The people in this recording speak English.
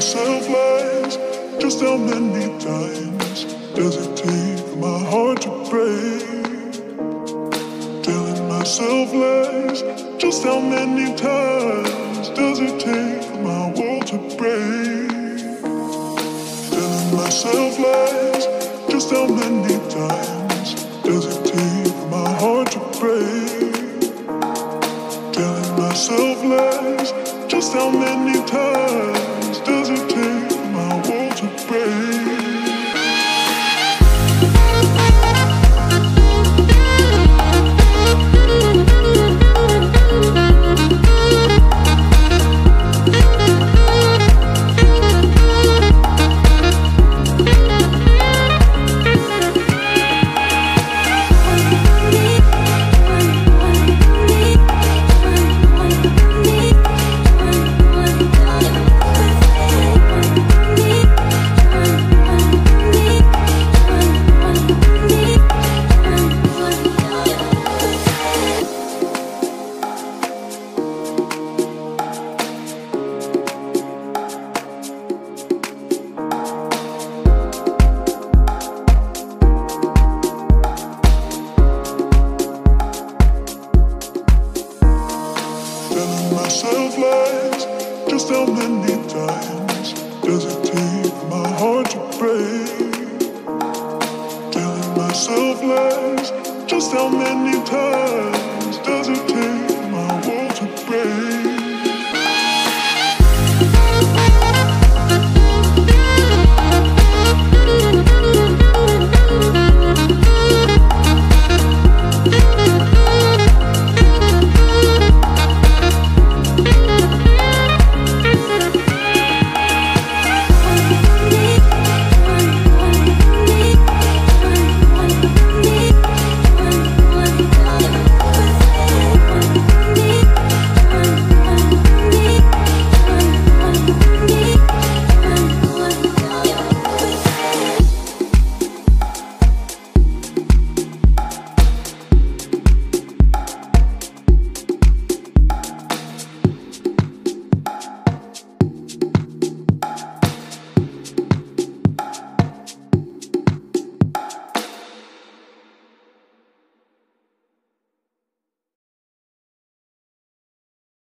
myself lies. Just how many times does it take for my heart to break? Telling myself lies. Just how many times does it take for my world to break? Telling myself lies. Just how many times does it take for my heart to break? Telling myself lies. Just how many times does it take for my world to break? Myself lies. Just how many times does it take for my heart to break? Telling myself lies. Just how many times does it take?